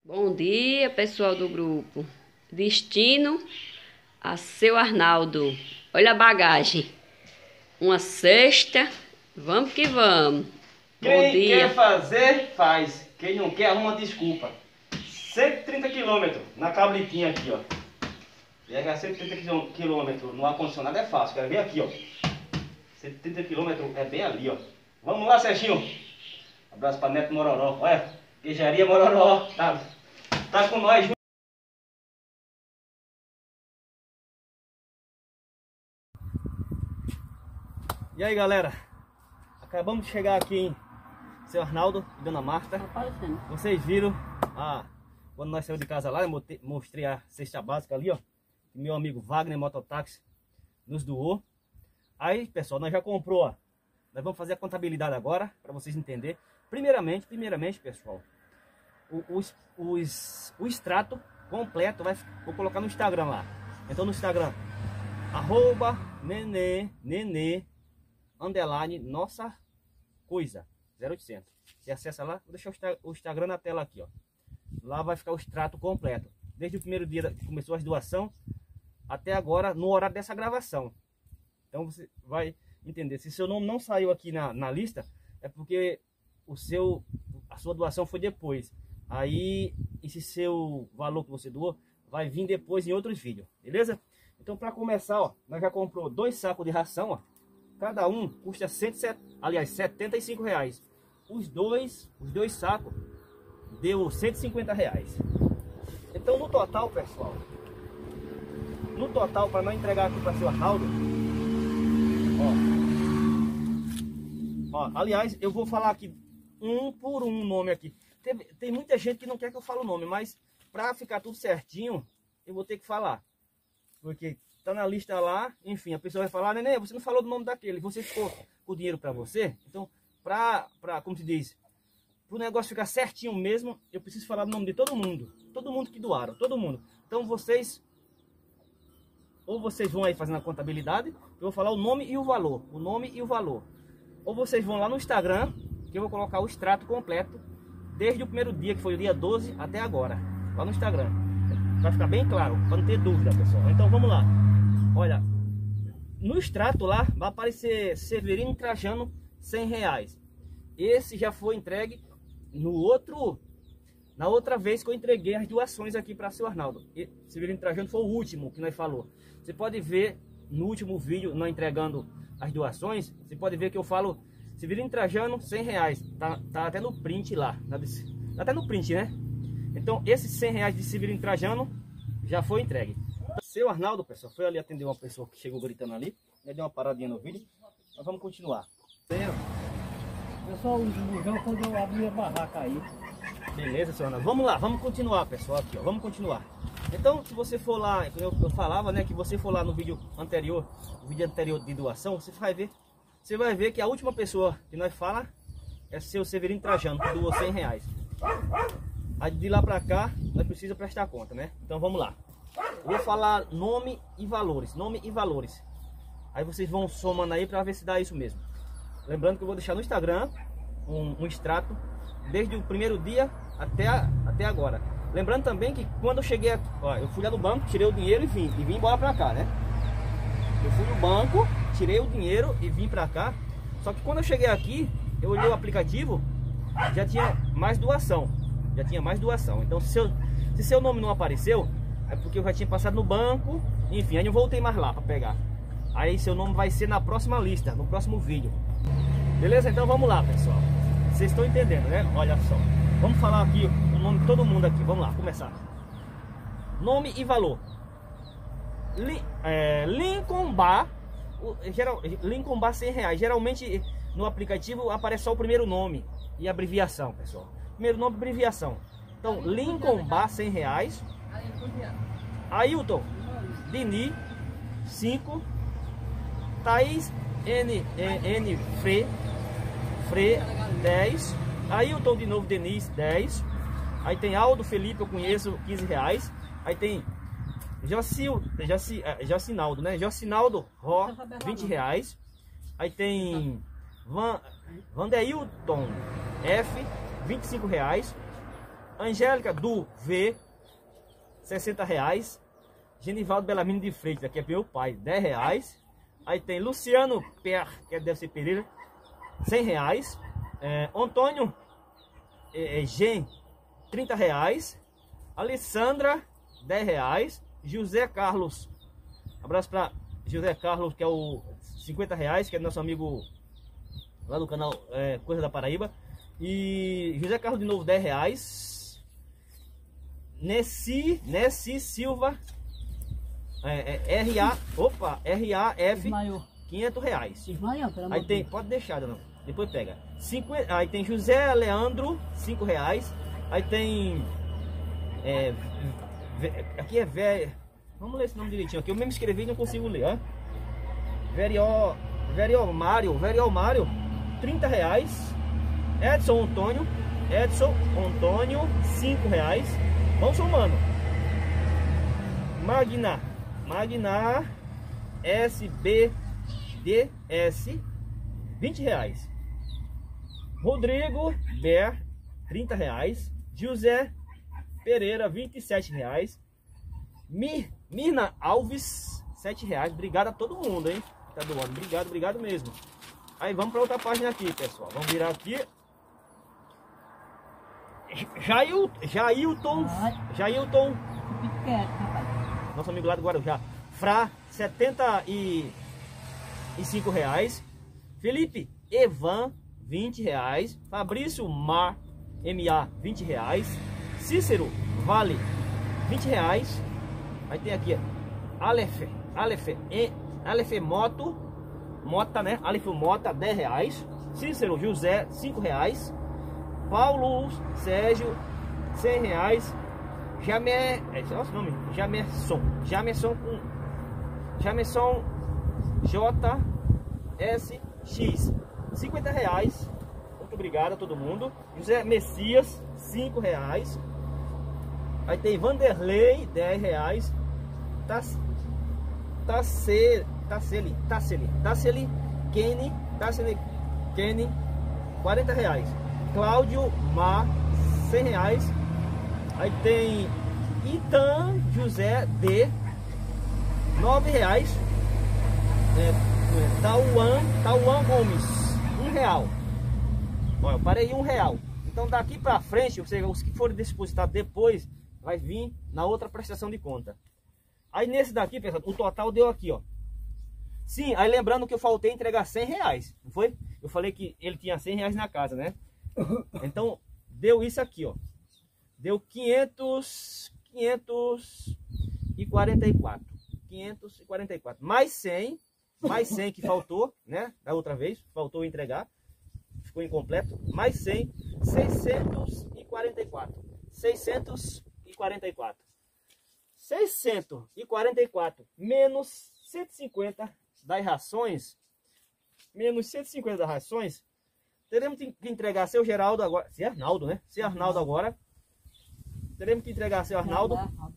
Bom dia, pessoal do grupo. Destino a seu Arnaldo. Olha a bagagem. Uma cesta. Vamos que vamos. Bom Quem dia. quer fazer, faz. Quem não quer, arruma desculpa. 130 km na cabritinha aqui, ó. Pegar 130 km no ar-condicionado é fácil. Quero ver aqui, ó. 130 km é bem ali, ó. Vamos lá, Serginho. Abraço pra Neto Mororó. Olha, queijaria Mororó. Tá com nós junto. E aí, galera? Acabamos de chegar aqui em seu Arnaldo e Dona Marta. Vocês viram quando nós saímos de casa lá, eu mostrei a cesta básica ali, ó. Que meu amigo Wagner Mototáxi nos doou. Aí, pessoal, nós já comprou, ó. Nós vamos fazer a contabilidade agora, para vocês entenderem. Primeiramente, pessoal, o extrato completo vou colocar no Instagram lá. Então no Instagram, @nenê _ nossa coisa 0800. Você acessa lá, vou deixar o Instagram na tela aqui, ó. Lá vai ficar o extrato completo, desde o primeiro dia que começou as doações até agora, no horário dessa gravação. Então você vai entender. Se seu nome não saiu aqui na lista, é porque a sua doação foi depois. Aí esse seu valor que você doou vai vir depois em outros vídeos, beleza? Então, para começar, ó, nós já comprou 2 sacos de ração, ó. Cada um custa R$75. Os dois sacos deu R$150. Então, no total, pessoal, para nós entregar aqui para seu Arnaldo, ó, aliás, eu vou falar aqui um por um nome aqui. Tem muita gente que não quer que eu fale o nome, mas para ficar tudo certinho, eu vou ter que falar. Porque tá na lista lá, enfim, a pessoa vai falar: Nenê, você não falou do nome daquele, você ficou com o dinheiro para você. Então, como se diz, para o negócio ficar certinho mesmo, eu preciso falar do nome de todo mundo que doaram, todo mundo. Então vocês vão aí fazendo a contabilidade, eu vou falar o nome e o valor, ou vocês vão lá no Instagram, que eu vou colocar o extrato completo, desde o primeiro dia, que foi o dia 12, até agora, lá no Instagram. Vai ficar bem claro, para não ter dúvida, pessoal. Então vamos lá. Olha, no extrato lá vai aparecer Severino Trajano R$100. Esse já foi entregue na outra vez que eu entreguei as doações aqui para seu Arnaldo. Severino Trajano foi o último que nós falou. Você pode ver no último vídeo, nós entregando as doações, você pode ver que eu falo Severino Trajano R$100. Tá até no print lá. Tá até no print, né? Então esses R$100 de Severino Trajano já foi entregue. Seu Arnaldo, pessoal, foi ali atender uma pessoa que chegou gritando ali. Já deu uma paradinha no vídeo. Mas vamos continuar. Pessoal, o bujão quando eu abri a barraca aí. Beleza, seu Arnaldo. Vamos lá, vamos continuar, pessoal. Aqui, ó. Vamos continuar. Então, se você for lá, eu falava, né, que você for lá no vídeo anterior, de doação, você vai ver que a última pessoa que nós fala é seu Severino Trajano, que doou R$100. Aí de lá pra cá, nós precisamos prestar conta, né? Então vamos lá. Eu vou falar nome e valores. Aí vocês vão somando aí pra ver se dá isso mesmo. Lembrando que eu vou deixar no Instagram um extrato desde o primeiro dia até agora. Lembrando também que quando eu cheguei aqui, ó, eu fui lá no banco, tirei o dinheiro e vim embora pra cá, né? Eu fui no banco, tirei o dinheiro e vim pra cá. Só que quando eu cheguei aqui, eu olhei o aplicativo, já tinha mais doação. Então se seu nome não apareceu, é porque eu já tinha passado no banco. Enfim, aí não voltei mais lá para pegar. Aí seu nome vai ser na próxima lista, no próximo vídeo. Beleza? Então vamos lá, pessoal. Vocês estão entendendo, né? Olha só. Vamos falar aqui o nome de todo mundo aqui. Vamos lá, começar. Nome e valor. Lincoln Bar. Lincoln Bar R$100. Geralmente no aplicativo aparece só o primeiro nome e abreviação, pessoal. Primeiro nome, abreviação. Então, Lincoln Bar R$100. Ailton Dini 5. Thaís N Fre 10. Ailton de novo Denise 10. Aí tem Aldo Felipe, eu conheço, R$15. Aí tem Jocinaldo, né? Jocinaldo Ró, R$20. Aí tem Vandeilton F, R$25. Angélica do V, R$60. Genivaldo Belamino de Freitas, aqui é meu pai, R$10. Aí tem Luciano Per, que deve ser Pereira, R$100. Antônio Gen, R$30. Alessandra, R$10. José Carlos, abraço para José Carlos, que é o R$50, que é nosso amigo lá do canal Coisa da Paraíba. E José Carlos de novo, R$10. Nessi Silva, RAF, R$500. Aí tem, pode deixar, não, depois pega. Aí tem José Leandro, R$5. Aí tem aqui é velho. Vamos ler esse nome direitinho aqui. Eu mesmo escrevi e não consigo ler, ó. Verio Mário, R$30. Edson Antônio, R$5. Vamos somando. Magna SBDS, R$20. Rodrigo Ber, R$30. José Pereira, R$27. Mirna Alves, R$7. Obrigado a todo mundo, hein? Tá doando. Obrigado mesmo. Aí vamos para outra página aqui, pessoal. Vamos virar aqui. Jailton, nosso amigo lá do Guarujá, Fra, R$75. Felipe Evan, R$20. Fabrício MA, R$20. Cícero Vale, R$20. Aí tem aqui Aleph Mota, né? Aleph Mota, R$10. Cícero José, R$5. Paulo Sérgio, R$100. Jamerson JSX, R$50. Muito obrigado a todo mundo. José Messias, R$5. Aí tem Vanderlei, R$10. Tasseli Kenny, R$40. Cláudio Mar, R$100. Aí tem Itan José D, R$9. Tauan Gomes, R$1. Olha, eu parei R$1. Então daqui para frente, os que forem depositados depois, vai vir na outra prestação de conta. Aí nesse daqui, pessoal, o total deu aqui, ó. Sim, aí lembrando que eu faltei entregar R$100, não foi? Eu falei que ele tinha R$100 na casa, né? Então deu isso aqui, ó. Deu 544. Mais 100 que faltou, né? Da outra vez, faltou entregar. Ficou incompleto. Mais 100, 644. 644 menos 150 das rações. Teremos que entregar seu Geraldo agora. Seu Arnaldo, né? Seu Arnaldo agora. Teremos que entregar seu Arnaldo.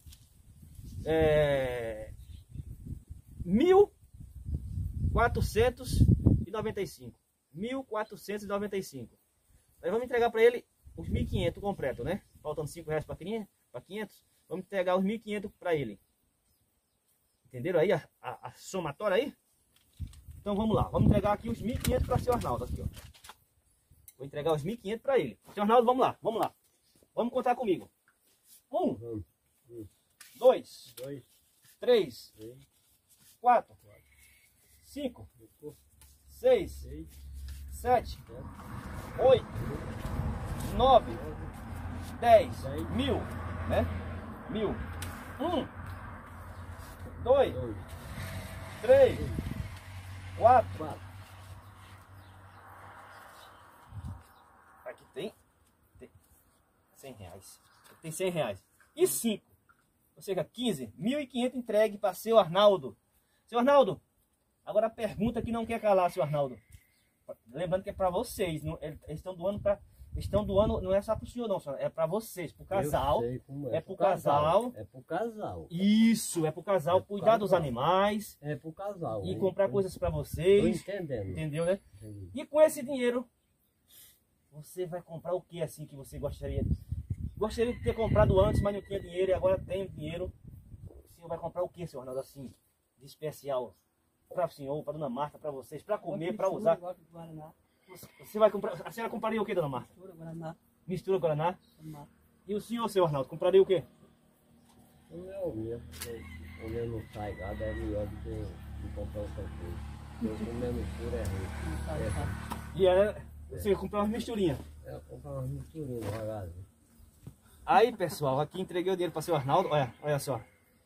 1.495. 1.495. Aí vamos entregar para ele os 1.500 completo, né? Faltando R$5 para 500. Vamos entregar os 1.500 para ele. Entenderam aí a somatória aí? Então vamos lá. Vamos entregar aqui os 1.500 para seu Arnaldo. Aqui, ó. Vou entregar os 1.500 para ele. Seu Arnaldo, vamos lá. Vamos contar comigo. 1, 2, 3, 4, 5, 6, 7, 8, 9, 10, 1.000, né? 1.000. 1, 2, 3, 4. Aqui tem R$100. Tem R$100. E 5. Ou seja, 15. 1.500 entregue para seu Arnaldo. Seu Arnaldo, agora a pergunta que não quer calar, seu Arnaldo. Lembrando que é para vocês. Não, eles estão doando para... Estão doando, não é só para o senhor não, é para vocês, para o casal. É para o casal. É para o casal. Isso, é para o casal cuidar dos animais. É para o casal. E comprar coisas para vocês. Estou entendendo. Entendeu, né? Entendi. E com esse dinheiro, você vai comprar o que assim que você gostaria gostaria de ter comprado antes, mas não tinha dinheiro e agora tenho dinheiro. O senhor vai comprar o que, senhor Arnaldo, assim, de especial? Para o senhor, para dona Marta, para vocês, para comer, para usar. Você vai comprar, a senhora compraria o que, dona Marta? Mistura Guaraná. Mistura Guaraná. E o senhor Arnaldo, compraria o quê? Não é o mesmo, o meu não sai gado, é melhor do que comprar outra coisa. Eu comer mistura é ruim. E é, você comprar umas misturinhas. É, comprar umas misturinhas devagarzinho. Aí, pessoal, aqui entreguei o dinheiro para o seu Arnaldo, olha só.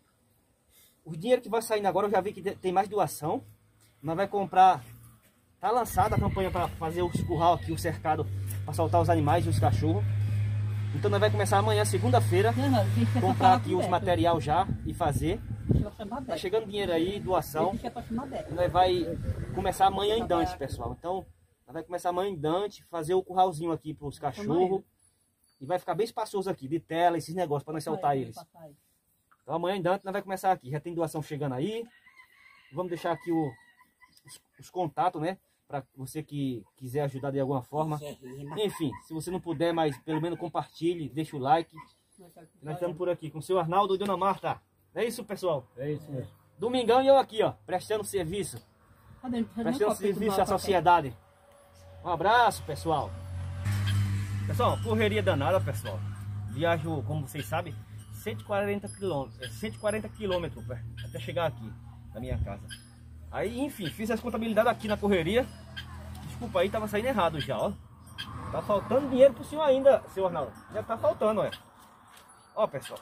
O dinheiro que vai saindo agora, eu já vi que tem mais doação. Nós vai comprar, tá lançada a campanha para fazer o curral aqui, o cercado, para soltar os animais e os cachorros. Então nós vai começar amanhã, segunda-feira, comprar aqui os material já e fazer. Tá chegando dinheiro aí, doação. Nós vai começar amanhã em Dante, pessoal. Então, nós vai começar amanhã em Dante, fazer o curralzinho aqui para os cachorros. E vai ficar bem espaçoso aqui, de tela, esses negócios, para nós soltar eles. Então amanhã em Dante nós vai começar aqui. Já tem doação chegando aí. Vamos deixar aqui os contatos, né? Para você que quiser ajudar de alguma forma. Enfim, se você não puder, mas pelo menos compartilhe, deixa o like. Nós estamos por aqui com o seu Arnaldo e dona Marta. É isso, pessoal? É isso mesmo. Domingão e eu aqui, ó, prestando serviço. Prestando serviço à sociedade. Um abraço, pessoal. Pessoal, correria danada, pessoal. Viajo, como vocês sabem, 140 quilômetros até chegar aqui na minha casa. Aí, enfim, fiz as contabilidades aqui na correria. Desculpa aí, tava saindo errado já, ó. Tá faltando dinheiro pro senhor ainda, seu Arnaldo. Já tá faltando, ó. Ó, pessoal,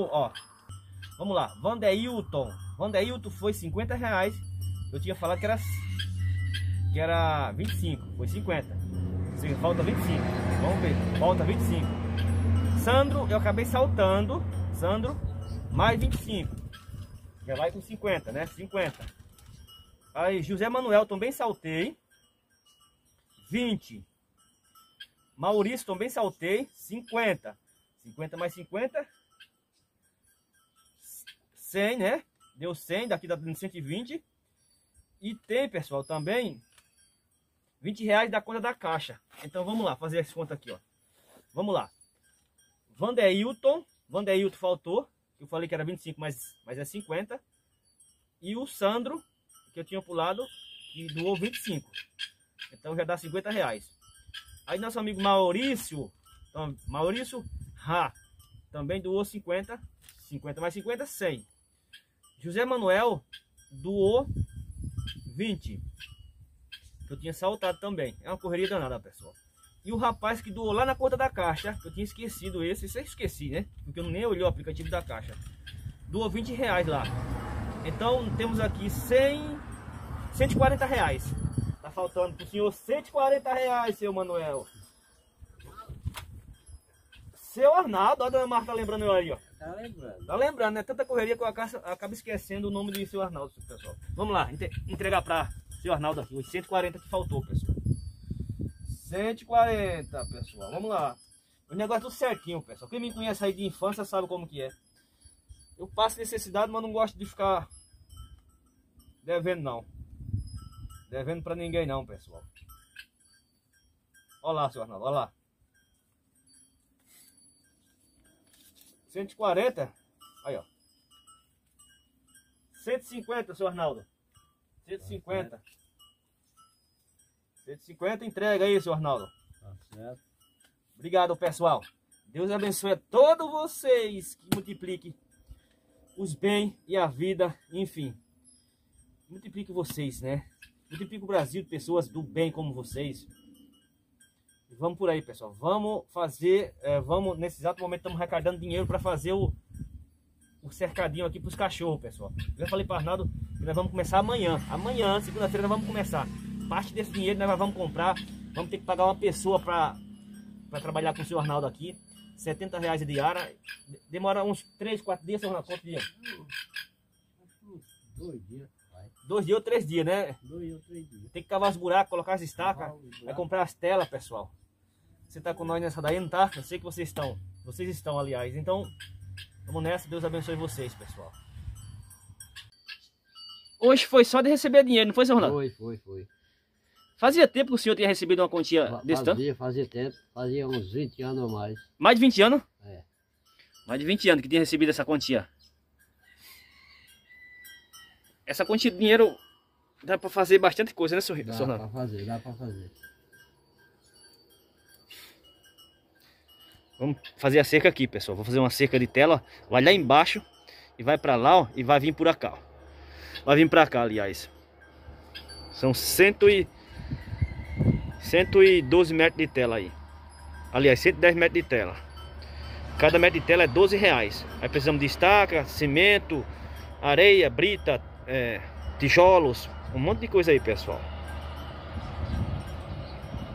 vamos lá, Vandeilton. Vandeilton foi 50 reais. Eu tinha falado que era 25, foi 50. Falta 25, vamos ver, falta 25. Sandro, eu acabei saltando. Sandro, mais 25. Já vai com 50, né? 50. Aí, José Manuel, também saltei. 20. Maurício, também saltei. 50. 50 mais 50. 100, né? Deu 100, daqui dá 120. E tem, pessoal, também 20 reais da conta da caixa. Então vamos lá, fazer essa conta aqui, ó. Vamos lá. Vandeilton faltou. Eu falei que era 25, mas é 50. E o Sandro, que eu tinha pulado, que doou 25. Então já dá 50 reais. Aí nosso amigo Maurício também doou 50. 50 mais 50, 100. José Manuel doou 20. Que eu tinha saltado também. É uma correria danada, pessoal. E o rapaz que doou lá na conta da caixa, que eu tinha esquecido esse eu esqueci, né? Porque eu nem olhei o aplicativo da caixa. Doou 20 reais lá. Então temos aqui 140 reais. Tá faltando pro senhor 140 reais, seu Manuel. Seu Arnaldo, ó a dona Marta tá lembrando eu aí, ó. Tá lembrando. Tá lembrando, né? Tanta correria que eu acabo esquecendo o nome do seu Arnaldo, pessoal. Vamos lá, entregar pra seu Arnaldo aqui, os 140 que faltou, pessoal. 140, pessoal. Vamos lá. O negócio é tudo certinho, pessoal. Quem me conhece aí de infância sabe como que é. Eu passo necessidade, mas não gosto de ficar devendo, não. Devendo pra ninguém, não, pessoal. Olha lá, seu Arnaldo, olha lá. 140. Aí, ó. 150, seu Arnaldo. 150. 150, entrega aí, seu Arnaldo. Tá certo. Obrigado, pessoal. Deus abençoe a todos vocês, que multiplique os bens e a vida, enfim. Multiplique vocês, né? Multiplique o Brasil de pessoas do bem como vocês. E vamos por aí, pessoal. Vamos fazer, nesse exato momento estamos arrecadando dinheiro para fazer o cercadinho aqui para os cachorros, pessoal. Eu já falei para o Arnaldo que nós vamos começar amanhã. Amanhã, segunda-feira, nós vamos começar. Parte desse dinheiro nós vamos comprar. Vamos ter que pagar uma pessoa para trabalhar com o seu Arnaldo aqui. 70 reais a diária. Demora uns 3, 4 dias, seu Arnaldo. Quanto dia? 2 dias. 2 dias ou 3 dias, né? 2 ou 3 dias. Tem que cavar os buracos, colocar as estacas. Vai comprar as telas, pessoal. Você tá com nós nessa daí, não tá? Eu sei que vocês estão. Vocês estão, aliás. Então, vamos nessa. Deus abençoe vocês, pessoal. Hoje foi só de receber dinheiro, não foi, seu Ronaldo? Foi. Fazia tempo que o senhor tinha recebido uma quantia desse tanto? Fazia tempo. Fazia uns 20 anos ou mais. Mais de 20 anos? É. Mais de 20 anos que tinha recebido essa quantia. Essa quantia de dinheiro dá pra fazer bastante coisa, né, senhor Nando? Dá pra fazer. Vamos fazer a cerca aqui, pessoal. Vou fazer uma cerca de tela. Vai lá embaixo e vai pra lá, ó, e vai vir por cá, ó. Vai vir pra cá, aliás. São 112 metros de tela aí. Aliás, 110 metros de tela. Cada metro de tela é R$12. Aí precisamos de estaca, cimento, areia, brita, tijolos, um monte de coisa aí, pessoal.